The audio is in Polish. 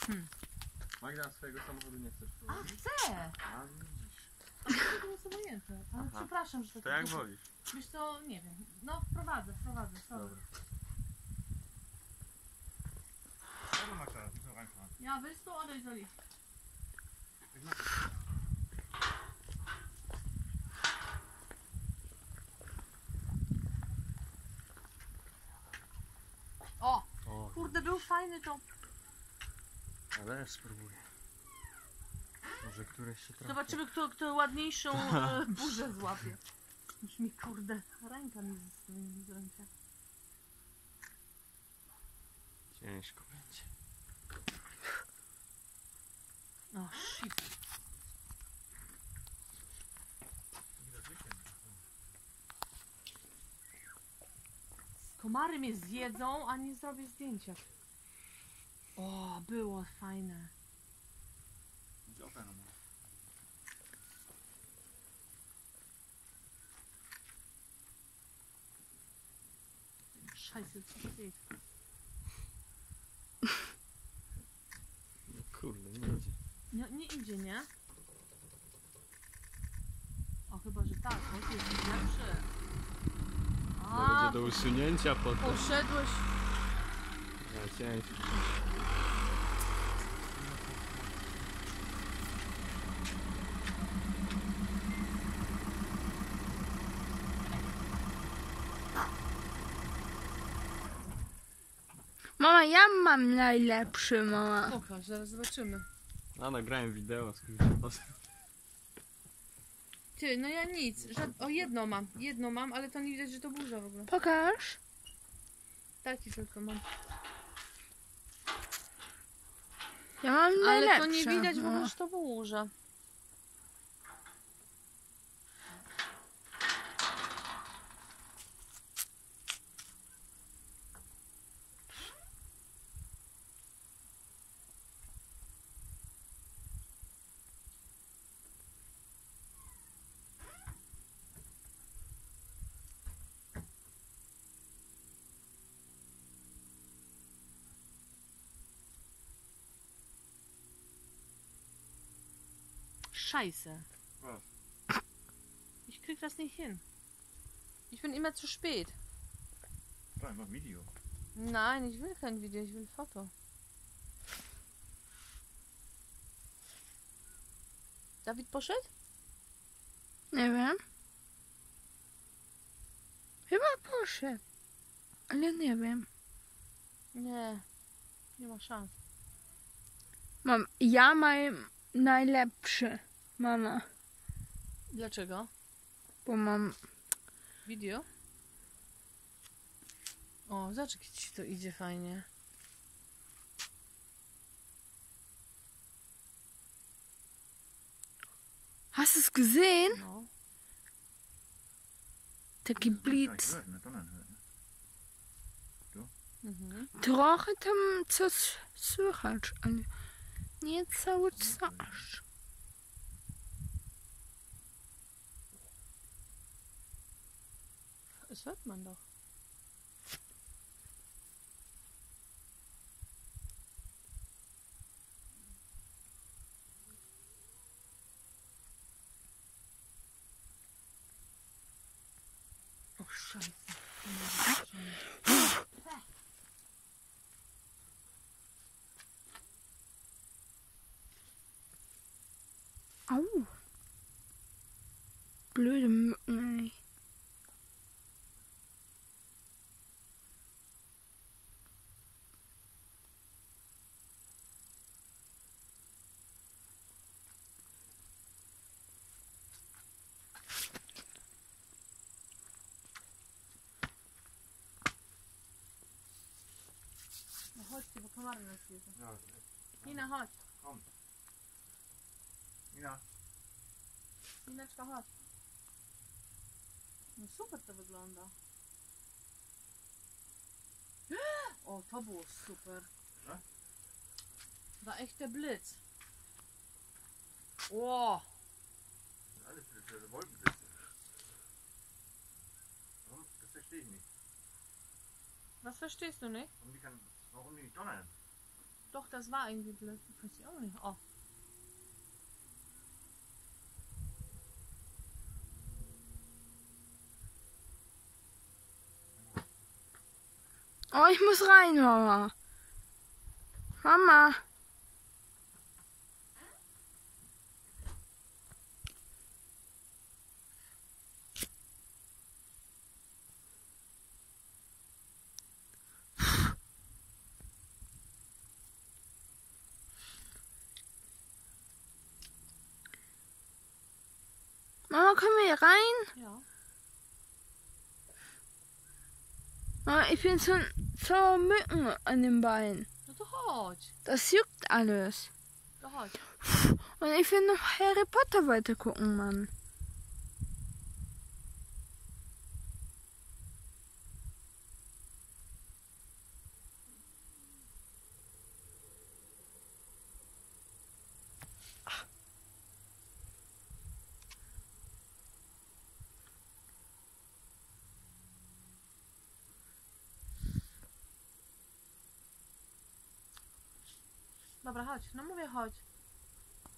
Magda, swojego samochodu nie chcesz A prowadzić? chcę! A widzisz. A to jest obojętne. Ale Aha. przepraszam, że tak... To jak wolisz. Wiesz co, nie wiem. No wprowadzę. Sorry. Dobra. Ja Magda, wieso reinfahren? Ja, willst du oder soll ich? Ich mach. O! O, Kurde, był fajny to. ale spróbuję. Może któreś się trafi. Zobaczymy, kto ładniejszą burzę złapie. Już mi kurde, ręka mi z ręka. Ciężko będzie. O, shit. Komary mnie zjedzą, a nie zrobię zdjęcia. O, było fajne. Scheiße, co to jest? Kurde, nie idzie. Nie idzie, nie? O, chyba, że tak. O, jest lepszy. To będzie do usunięcia potem. Poszedłeś. Ja ciężko. Mama, ja mam najlepszy, mama. Pokaż, zaraz zobaczymy. A nagrałem wideo z kimś. Ty, no ja nic. O, jedno mam, ale to nie widać, że to burza w ogóle. Pokaż. Taki tylko mam. Ja mam najlepszy. Ale to nie widać w ogóle, że to burza. Scheiße. Was? Ich krieg das nicht hin. Ich bin immer zu spät. To mach Video. Nein, ich will kein Video, ich will Foto. Dawid poszedł? Nie wiem. Chyba poszedł. Ale nie wiem. Nie ma szans. Ja mam najlepszy, mama. Dlaczego? Bo mam... Video? O, zobacz, jak ci to idzie fajnie. Hast du es gesehen? No. Taki blitz. Mhm. Trochę tam coś słychać, ale nie cały czas. Das hört man doch. Oh, Scheiße. Au. Blöde Mücken, ey. No chodźcie, bo komary nas jedzą. Ja, Nina, chodź. komm. Nina. Nineczka, chodź. No super to wygląda. O, to było super. Co? War echt der Blitz. Wow. Alles für Wolkenblitze. Warum? Das verstehe ich nicht. Was verstehst du nicht? Warum die nicht donnern? Doch, das war irgendwie blöd. Weiß ich auch nicht. Oh. Oh, ich muss rein, Mama. Mama. Mama, können wir hier rein? Ja. Mama, ich bin so Mücken an den Beinen. No to chodź. Das juckt alles. To chodź. Und ich will noch Harry Potter weiter gucken, Mann. Dobra, chodź. No mówię chodź.